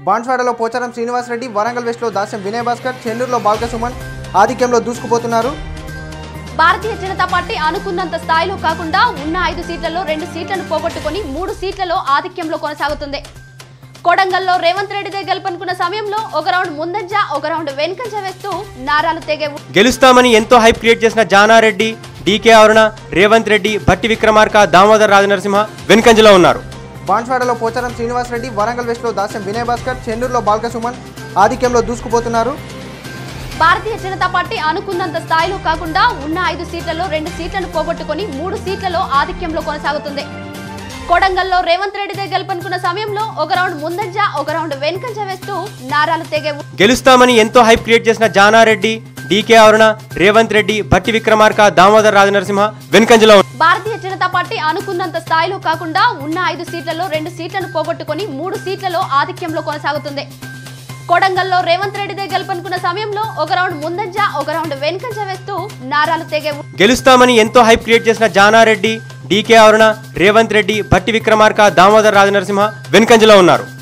బాన్స్వాడలో పోచారం శ్రీనివాసరెడ్డి, వరంగల్ వెస్ట్లో దాస్యం వినయ్ భాస్కర్, చెన్నూరులో బాల్క సుమన్ ఆధిక్యంలో దూసుకుపోతున్నారు. భారతీయ జనతా పార్టీ అనుకున్నంత స్థాయిలో కాకుండా ఉన్న 5 సీట్లలో 2 సీట్లను పోగొట్టుకుని 3 సీట్లలో ఆధిక్యంలో కొనసాగుతుంది. కొడంగల్లో రేవంత్ రెడ్డిదే గెలుపనుకున్న సమయంలో ఒక రౌండ్ ముందంజ, ఒక రౌండ్ వెనుకంజ వేస్తూ నారాలు తెగేవు. గెలుస్తామని ఎంతో హైప్ క్రియేట్ చేసిన జానారెడ్డి, డీకే అరుణ, రేవంత్ రెడ్డి, భట్టి విక్రమార్క, దామోదర్ రాజనరసింహ వెనుకంజలో ఉన్నారు. బాన్స్వాడలో పోచారం శ్రీనివాసరెడ్డి, వరంగల్ వెస్ట్లో దాస్యం వినయ్ భాస్కర్, చెన్నూరులో బాల్క సుమన్ ఆధిక్యంలో దూసుకుపోతున్నారు. భారతీయ జనతా పార్టీ అనుకున్నంత స్థాయిలో కాకుండా ఉన్న 5 సీట్లలో 2 సీట్లను పోగొట్టుకుని 3 సీట్లలో ఆధిక్యంలో కొనసాగుతుంది. కొడంగల్లో రేవంత్ రెడ్డిదే గెలుపనుకున్న సమయంలో ఒక రౌండ్ ముందంజ, ఒక రౌండ్ వెనుకంజ వేస్తూ నారాలు తెగేవు. గెలుస్తామని ఎంతో హైప్ క్రియేట్ చేసిన జానారెడ్డి, డీకే అరుణ, రేవంత్ రెడ్డి, భట్టి విక్రమార్క, దామోదర్ రాజనరసింహ వెనుకంజలో ఉన్నారు. భారతీయ జనతా పార్టీ అనుకున్నంత స్థాయిలో కాకుండా ఉన్న 5 సీట్లలో 2 సీట్లను పోగొట్టుకుని 3 సీట్లలో ఆధిక్యంలో కొనసాగుతుంది. కొడంగల్లో రేవంత్ రెడ్డిదే గెలుపనుకున్న సమయంలో ఒక రౌండ్ ముందంజ, ఒక రౌండ్ వెనుకంజ వేస్తూ నారాలు తెగేవు. గెలుస్తామని ఎంతో హైప్ క్రియేట్ చేసిన జానారెడ్డి, డీకే అరుణ, రేవంత్ రెడ్డి, భట్టి విక్రమార్క, దామోదర్ రాజనరసింహ వెనుకంజలో ఉన్నారు.